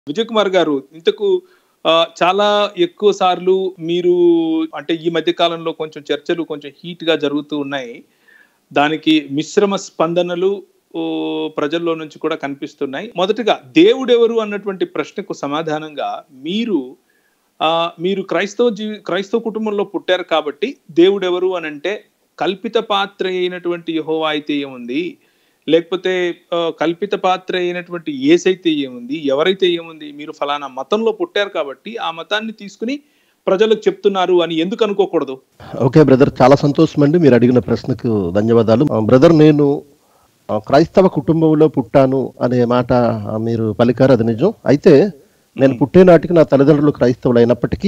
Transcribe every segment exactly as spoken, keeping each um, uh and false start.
విజయ్ కుమార్ గారు, ఇంతకు ఆహ్, చాలా ఎక్కువ సార్లు మీరు అంటే ఈ మధ్య కాలంలో కొంచెం చర్చలు కొంచెం హీట్‌గా జరుగుతూ ఉన్నాయి. దానికి మిశ్రమ స్పందనలు ఓహ్, ప్రజల్లో నుంచి కూడా కనిపిస్తున్నాయి. మొదటగా దేవుడెవరు అన్నటువంటి ప్రశ్నకు సమాధానంగా మీరు ఆహ్, మీరు క్రైస్తవ జీవి క్రైస్తవ కుటుంబంలో పుట్టారు కాబట్టి దేవుడెవరు అనంటే కల్పిత పాత్ర అయినటువంటి యెహోవా అయితే ఏముంది? లేకపోతే ఆహ్, కల్పిత పాత్ర అయినటువంటి యేసైతే ఏముంది? ఎవరైతే ఏముంది? మీరు ఫలానా మతంలో పుట్టారు కాబట్టి ఆ మతాన్ని తీసుకొని ప్రజలకు చెప్తున్నారు అని ఎందుకు అనుకోకూడదు? ఓకే బ్రదర్, చాలా సంతోషమండి మీరు అడిగిన ప్రశ్నకు ధన్యవాదాలు. ఆహ్, బ్రదర్ నేను ఆహ్, క్రైస్తవ కుటుంబంలో పుట్టాను అనే మాట ఆహ్, మీరు పలికారు, అది నిజం. అయితే నేను హ్మ్. పుట్టే నాటికి నా తల్లిదండ్రులు క్రైస్తవులైనప్పటికీ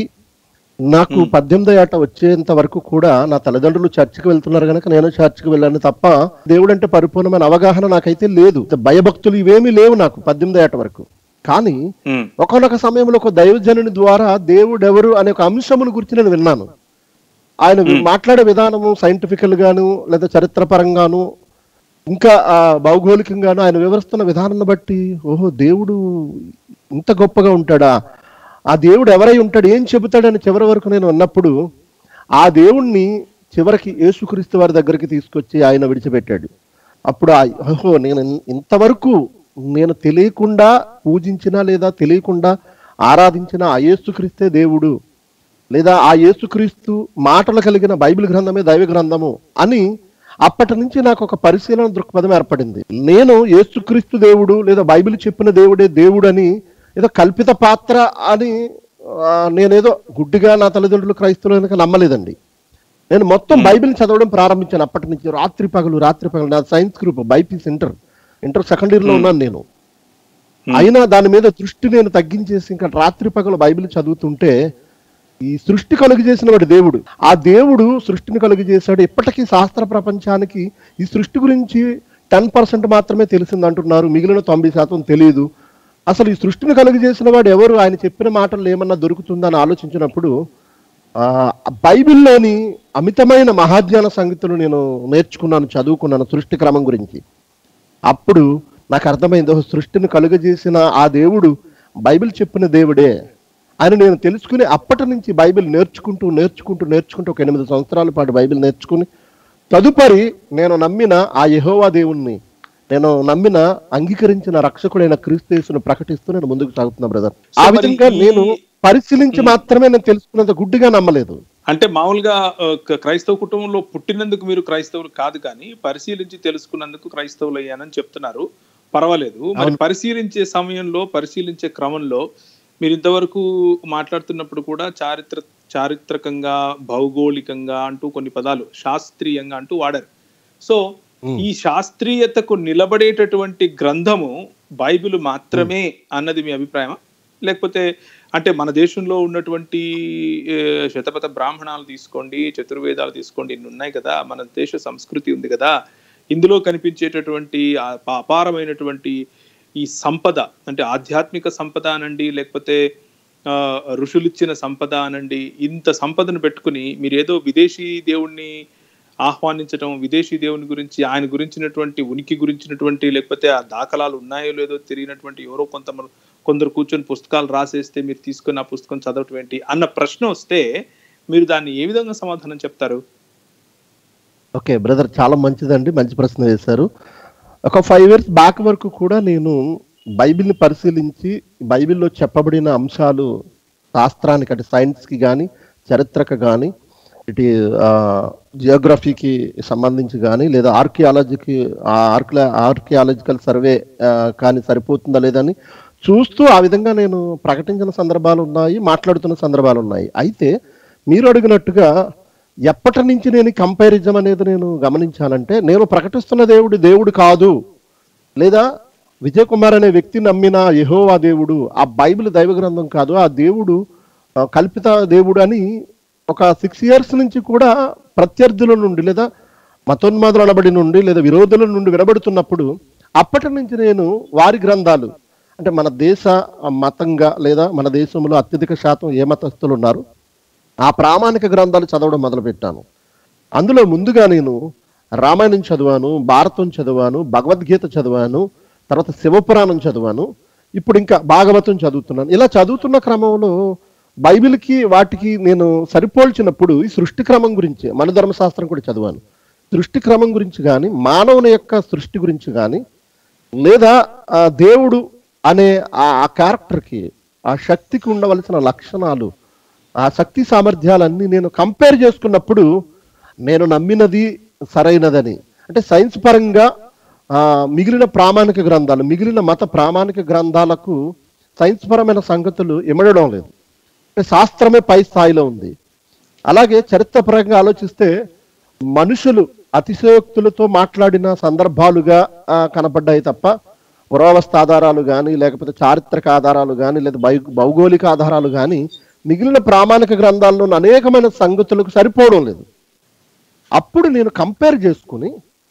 నాకు హ్మ్. పద్దెనిమిదో ఏట వచ్చేంత వరకు కూడా నా తల్లిదండ్రులు చర్చికి వెళ్తున్నారు గనక నేను చర్చికి వెళ్ళాను తప్ప దేవుడంటే పరిపూర్ణమైన అవగాహన నాకైతే లేదు. భయభక్తులు ఇవేమీ లేవు నాకు పద్దెనిమిదో ఏట వరకు. కానీ హ్మ్. ఒకానొక సమయంలో ఒక దైవజనుని ద్వారా దేవుడెవరు అనే ఒక అంశమును గురించి నేను విన్నాను. ఆయన వి- హ్మ్. మాట్లాడే విధానము సైంటిఫికల్ గాను లేదా చరిత్రపరంగాను ఇంకా ఆ, భౌగోళికంగాను ఆయన వివరిస్తున్న విధానాన్ని బట్టి ఓహో దేవుడు ఇంత గొప్పగా ఉంటాడా, ఆ దేవుడు ఎవరై ఉంటాడు, ఏం చెబుతాడని చివరి వరకు నేను ఉన్నప్పుడు ఆ దేవుణ్ణి చివరికి యేసుక్రీస్తు వారి దగ్గరికి తీసుకొచ్చి ఆయన విడిచిపెట్టాడు. అప్పుడు ఆ ఓహో నేను ఇన్- ఇంతవరకు నేను తెలియకుండా పూజించినా లేదా తెలియకుండా ఆరాధించిన ఆ యేసుక్రీస్తే దేవుడు, లేదా ఆ యేసుక్రీస్తు మాటలు కలిగిన బైబిల్ గ్రంథమే దైవ గ్రంథము అని అప్పటి నుంచి నాకు ఒక పరిశీలన దృక్పథం ఏర్పడింది. నేను యేసుక్రీస్తు దేవుడు లేదా బైబిల్ చెప్పిన దేవుడే దేవుడు అని ఏదో కల్పిత పాత్ర అని ఆ, నేనేదో గుడ్డిగా నా తల్లిదండ్రులు క్రైస్తవులు కనుక నమ్మలేదండి. నేను మొత్తం హ్మ్. బైబిల్ చదవడం ప్రారంభించాను అప్పటి నుంచి. రాత్రి పగలు రాత్రి పగలు నా science group BiPC inter inter second year లో హ్మ్. ఉన్నాను నేను. హ్మ్. అయినా దాని మీద దృష్టి నేను తగ్గించేసి ఇంకా రాత్రి పగలు బైబిల్ చదువుతుంటే ఈ సృష్టి కలుగు చేసిన వాడు దేవుడు, ఆ దేవుడు సృష్టిని కలుగు చేశాడు. ఇప్పటికీ శాస్త్ర ప్రపంచానికి ఈ సృష్టి గురించి టెన్ పర్సెంట్ మాత్రమే తెలిసింది అంటున్నారు, మిగిలిన తొంభై శాతం తెలియదు. అసలు ఈ సృష్టిని కలుగు చేసిన వాడు ఎవరు, ఆయన చెప్పిన మాటలు ఏమన్నా దొరుకుతుందని ఆలోచించినప్పుడు ఆ బైబిల్లోని అమితమైన మహాజ్ఞాన సంగతులు నేను నేర్చుకున్నాను, చదువుకున్నాను సృష్టి క్రమం గురించి. అప్పుడు నాకు అర్థమైంది, ఓహో, సృష్టిని కలుగజేసిన ఆ దేవుడు బైబిల్ చెప్పిన దేవుడే అని నేను తెలుసుకుని అప్పటి నుంచి బైబిల్ నేర్చుకుంటూ నేర్చుకుంటూ నేర్చుకుంటూ ఒక ఎనిమిది సంవత్సరాల పాటు బైబిల్ నేర్చుకుని తదుపరి నేను నమ్మిన ఆ యెహోవా దేవుణ్ణి, నేను నమ్మిన అంగీకరించిన రక్షకుడైన క్రీస్తు యేసును ప్రకటిస్తూ నేను ముందుకు సాగుతున్నా బ్రదర్. సో ఆ మరి విధంగా ఈ నేను పరిశీలించి హ్మ్. మాత్రమే నేను తెలుసుకున్నంత గుడ్డిగా నమ్మలేదు. అంటే మామూలుగా ఆహ్, క క్రైస్తవ కుటుంబంలో పుట్టినందుకు మీరు క్రైస్తవులు కాదు కానీ, పరిశీలించి తెలుసుకున్నందుకు క్రైస్తవులయ్యానని చెప్తున్నారు. పర్వాలేదు. మరి అవును. పరిశీలించే సమయంలో, పరిశీలించే క్రమంలో మీరింతవరకు మాట్లాడుతున్నప్పుడు కూడా చారిత్ర చారిత్రకంగా, భౌగోళికంగా అంటూ కొన్ని పదాలు, శాస్త్రీయంగా అంటూ వాడారు. సో, ఉమ్, ఈ శాస్త్రీయతకు నిలబడేటటువంటి గ్రంథము బైబిల్ ఉమ్, మాత్రమే అన్నది మీ అభిప్రాయమా? లేకపోతే అంటే మన దేశంలో ఉన్నటువంటి ఏ, శతపథ బ్రాహ్మణాలు తీసుకోండి, చతుర్వేదాలు తీసుకోండి, ఇన్ని ఉన్నాయి కదా, మన దేశ సంస్కృతి ఉంది కదా, ఇందులో కనిపించేటటువంటి ఆ ప- అపారమైనటువంటి ఈ సంపద, అంటే ఆధ్యాత్మిక సంపద అనండి, లేకపోతే ఆ, ఋషులిచ్చిన సంపద అనండి, ఇంత సంపదను పెట్టుకుని మీరేదో విదేశీ దేవుణ్ణి ఆహ్వానించడం, విదేశీ దేవుని గురించి, ఆయన గురించినటువంటి ఉనికి గురించినటువంటి, లేకపోతే ఆ దాఖలాలు ఉన్నాయో లేదో తెలియనటువంటి ఎవరో కొంత కొందరు కూర్చొని పుస్తకాలు రాసేస్తే మీరు తీసుకొని ఆ పుస్తకం చదవటం ఏంటి అన్న ప్రశ్న వస్తే మీరు దాన్ని ఏ విధంగా సమాధానం చెప్తారు? ఓకే బ్రదర్, చాలా మంచిదండి, మంచి ప్రశ్న వేశారు. ఒక ఫైవ్ ఇయర్స్ బ్యాక్ వరకు కూడా నేను బైబిల్ని పరిశీలించి బైబిల్లో చెప్పబడిన అంశాలు శాస్త్రానికి అంటే సైన్స్కి కానీ చరిత్రకు కానీ ఇటు జియోగ్రఫీకి సంబంధించి కానీ లేదా ఆర్కియాలజీకి ఆర్కియా ఆర్కియాలజికల్ సర్వే కానీ సరిపోతుందా లేదని చూస్తూ ఆ విధంగా నేను ప్రకటించిన సందర్భాలు ఉన్నాయి, మాట్లాడుతున్న సందర్భాలు ఉన్నాయి. అయితే మీరు అడిగినట్టుగా ఎప్పటి నుంచి నేను కంపారిజం అనేది నేను గమనించానంటే, నేను ప్రకటిస్తున్న దేవుడు దేవుడు కాదు, లేదా విజయ్ కుమార్ అనే వ్యక్తి నమ్మిన యెహోవా దేవుడు ఆ బైబిల్ దైవ గ్రంథం కాదు, ఆ దేవుడు ఆ, కల్పిత దేవుడు అని ఒక సిక్స్ ఇయర్స్ నుంచి కూడా ప్రత్యర్థుల నుండి లేదా మతోన్మాదులు అనబడి నుండి లేదా విరోధుల నుండి వినబడుతున్నప్పుడు అప్పటి నుంచి నేను వారి గ్రంథాలు అంటే మన దేశ ఆ, మతంగా లేదా మన దేశంలో అత్యధిక శాతం ఏ మతస్థులు ఉన్నారు ఆ ప్రామాణిక గ్రంథాలు చదవడం మొదలుపెట్టాను. అందులో ముందుగా నేను రామాయణం చదివాను, భారతం చదివాను, భగవద్గీత చదివాను, తర్వాత శివపురాణం చదివాను. ఇప్పుడు ఇంకా భాగవతం చదువుతున్నాను. ఇలా చదువుతున్న క్రమంలో బైబిల్కి వాటికి నేను సరిపోల్చినప్పుడు ఈ సృష్టి క్రమం గురించి మన ధర్మశాస్త్రం కూడా చదివాను. సృష్టి క్రమం గురించి కానీ, మానవుని యొక్క సృష్టి గురించి కానీ, లేదా ఆ దేవుడు అనే ఆ క్యారెక్టర్కి, ఆ శక్తికి ఉండవలసిన లక్షణాలు, ఆ శక్తి సామర్థ్యాలన్నీ నేను కంపేర్ చేసుకున్నప్పుడు నేను నమ్మినది సరైనదని, అంటే సైన్స్ పరంగా ఆ మిగిలిన ప్రామాణిక గ్రంథాలు, మిగిలిన మత ప్రామాణిక గ్రంథాలకు సైన్స్ పరమైన సంగతులు ఇమడడం లేదు. అంటే శాస్త్రమే పై స్థాయిలో ఉంది. అలాగే చరిత్రపరంగా ఆలోచిస్తే మనుషులు అతిశయోక్తులతో మాట్లాడిన సందర్భాలుగా కనపడ్డాయి తప్ప పురావస్తు ఆధారాలు కానీ, లేకపోతే చారిత్రక ఆధారాలు కానీ, లేదా భౌగోళిక ఆధారాలు కానీ మిగిలిన ప్రామాణిక గ్రంథాల్లో అనేకమైన సంగతులకు సరిపోవడం లేదు. అప్పుడు నేను కంపేర్ చేసుకుని,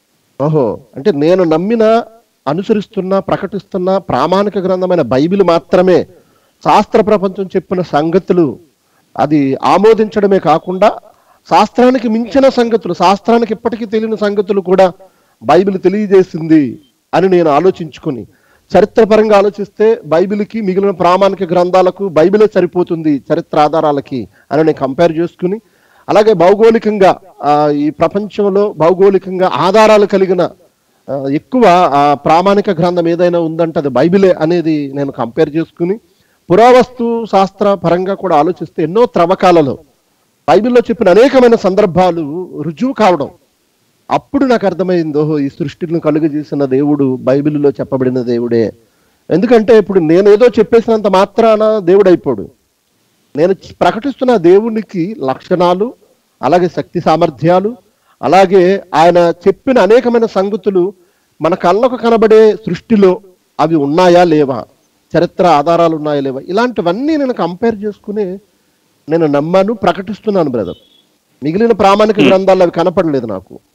ఓహో అంటే నేను నమ్మిన, అనుసరిస్తున్న, ప్రకటిస్తున్న ప్రామాణిక గ్రంథమైన బైబిల్ మాత్రమే శాస్త్ర ప్రపంచం చెప్పిన సంగతులు అది ఆమోదించడమే కాకుండా శాస్త్రానికి మించిన సంగతులు, శాస్త్రానికి ఇప్పటికీ తెలియని సంగతులు కూడా బైబిల్ తెలియజేసింది అని నేను ఆలోచించుకుని, చరిత్రపరంగా ఆలోచిస్తే బైబిల్కి మిగిలిన ప్రామాణిక గ్రంథాలకు బైబిలే సరిపోతుంది చరిత్ర ఆధారాలకి అని నేను కంపేర్ చేసుకుని, అలాగే భౌగోళికంగా ఈ ప్రపంచంలో భౌగోళికంగా ఆధారాలు కలిగిన ఎక్కువ ప్రామాణిక గ్రంథం ఏదైనా ఉందంటే అది బైబిలే అనేది నేను కంపేర్ చేసుకుని, పురావస్తు శాస్త్ర పరంగా కూడా ఆలోచిస్తే ఎన్నో త్రవ్వకాలలో బైబిల్లో చెప్పిన అనేకమైన సందర్భాలు రుజువు కావడం, అప్పుడు నాకు అర్థమైంది, ఓహో ఈ సృష్టిని కలుగజేసిన దేవుడు బైబిల్లో చెప్పబడిన దేవుడే. ఎందుకంటే ఇప్పుడు నేను ఏదో చెప్పేసినంత మాత్రాన దేవుడు అయిపోడు. నేను ప్రకటిస్తున్న దేవునికి లక్షణాలు, అలాగే శక్తి సామర్థ్యాలు, అలాగే ఆయన చెప్పిన అనేకమైన సంగతులు మన కళ్ళకు కనబడే సృష్టిలో అవి ఉన్నాయా లేవా, చరిత్ర ఆధారాలు ఉన్నాయా లేవా, ఇలాంటివన్నీ నేను కంపేర్ చేసుకుని నేను నమ్మాను, ప్రకటిస్తున్నాను బ్రదర్. మిగిలిన ప్రామాణిక గ్రంథాలు అవి కనపడలేదు నాకు.